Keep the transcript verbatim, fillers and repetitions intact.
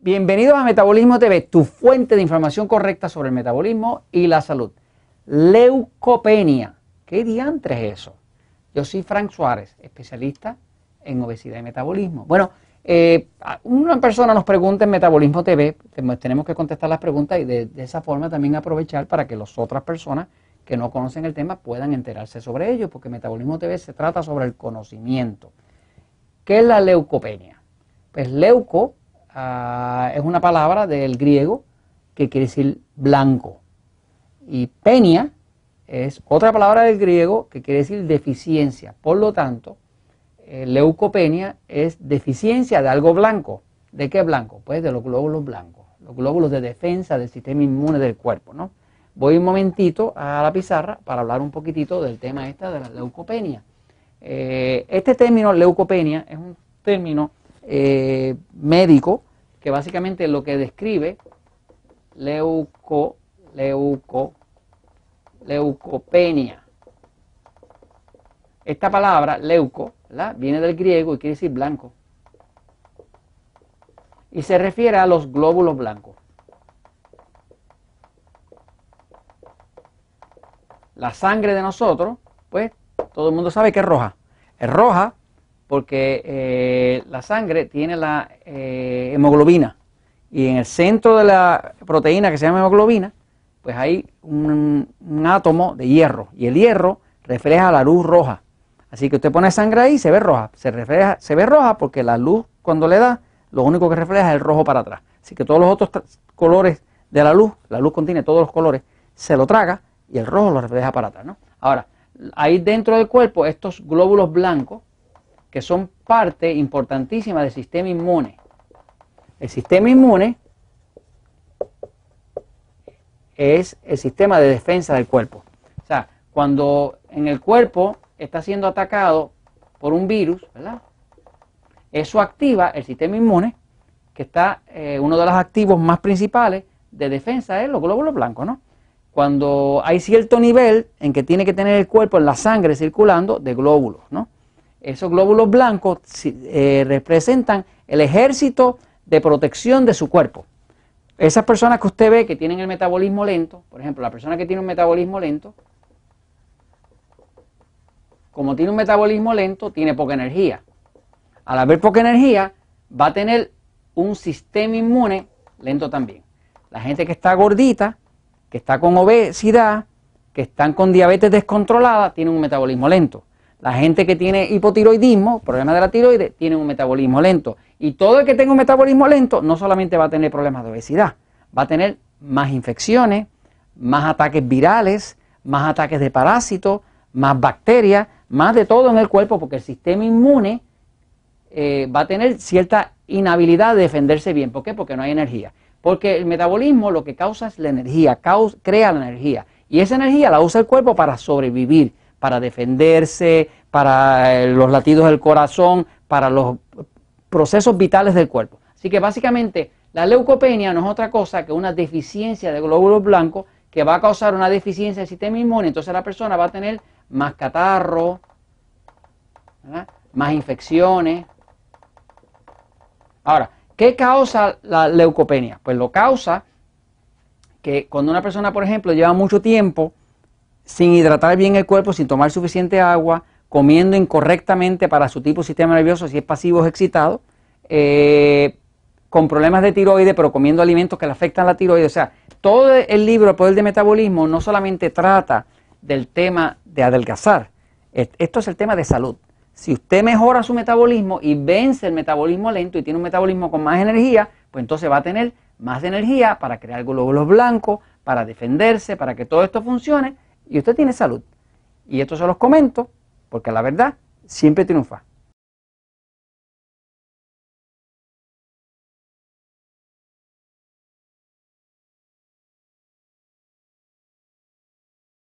Bienvenidos a Metabolismo T V, tu fuente de información correcta sobre el metabolismo y la salud. Leucopenia. ¿Qué diantre es eso? Yo soy Frank Suárez, especialista en obesidad y metabolismo. Bueno, eh, una persona nos pregunta en Metabolismo T V, tenemos que contestar las preguntas y de, de esa forma también aprovechar para que las otras personas que no conocen el tema puedan enterarse sobre ello, porque Metabolismo T V se trata sobre el conocimiento. ¿Qué es la leucopenia? Pues leuco uh, es una palabra del griego que quiere decir blanco. Y penia es otra palabra del griego que quiere decir deficiencia. Por lo tanto, eh, leucopenia es deficiencia de algo blanco. ¿De qué blanco? Pues de los glóbulos blancos, los glóbulos de defensa del sistema inmune del cuerpo, ¿no? Voy un momentito a la pizarra para hablar un poquitito del tema esta de la leucopenia. Eh, este término leucopenia es un término eh, médico que básicamente lo que describe leuco, leuco, leucopenia. Esta palabra leuco, ¿verdad?, viene del griego y quiere decir blanco. Y se refiere a los glóbulos blancos. La sangre de nosotros, pues, todo el mundo sabe que es roja. Es roja porque eh, la sangre tiene la eh, hemoglobina. Y en el centro de la proteína que se llama hemoglobina, pues hay un, un átomo de hierro. Y el hierro refleja la luz roja. Así que usted pone sangre ahí y se ve roja. Se, refleja, se ve roja porque la luz, cuando le da, lo único que refleja es el rojo para atrás. Así que todos los otros colores de la luz, la luz contiene todos los colores, se lo traga y el rojo lo refleja para atrás, ¿no? Ahora, hay dentro del cuerpo estos glóbulos blancos que son parte importantísima del sistema inmune. El sistema inmune es el sistema de defensa del cuerpo. O sea, cuando en el cuerpo está siendo atacado por un virus, ¿verdad?, eso activa el sistema inmune, que está, eh, uno de los activos más principales de defensa es los glóbulos blancos, ¿no? Cuando hay cierto nivel en que tiene que tener el cuerpo en la sangre circulando de glóbulos, ¿no? Esos glóbulos blancos eh, representan el ejército de protección de su cuerpo. Esas personas que usted ve que tienen el metabolismo lento, por ejemplo, la persona que tiene un metabolismo lento, como tiene un metabolismo lento, tiene poca energía. Al haber poca energía, va a tener un sistema inmune lento también. La gente que está gordita, que está con obesidad, que están con diabetes descontrolada, tienen un metabolismo lento. La gente que tiene hipotiroidismo, problema de la tiroides, tiene un metabolismo lento. Y todo el que tenga un metabolismo lento no solamente va a tener problemas de obesidad, va a tener más infecciones, más ataques virales, más ataques de parásitos, más bacterias, más de todo en el cuerpo, porque el sistema inmune eh, va a tener cierta inhabilidad de defenderse bien. ¿Por qué? Porque no hay energía. Porque el metabolismo lo que causa es la energía, causa, crea la energía. Y esa energía la usa el cuerpo para sobrevivir, para defenderse, para los latidos del corazón, para los procesos vitales del cuerpo. Así que básicamente la leucopenia no es otra cosa que una deficiencia de glóbulos blancos que va a causar una deficiencia del sistema inmune. Entonces la persona va a tener más catarro, ¿verdad?, más infecciones. Ahora, ¿qué causa la leucopenia? Pues lo causa que cuando una persona, por ejemplo, lleva mucho tiempo sin hidratar bien el cuerpo, sin tomar suficiente agua, comiendo incorrectamente para su tipo de sistema nervioso, si es pasivo o excitado, eh, con problemas de tiroides, pero comiendo alimentos que le afectan la tiroides. O sea, todo el libro El Poder del Metabolismo no solamente trata del tema de adelgazar, esto es el tema de salud. Si usted mejora su metabolismo y vence el metabolismo lento y tiene un metabolismo con más energía, pues entonces va a tener más energía para crear glóbulos blancos, para defenderse, para que todo esto funcione y usted tiene salud. Y esto se los comento porque la verdad siempre triunfa.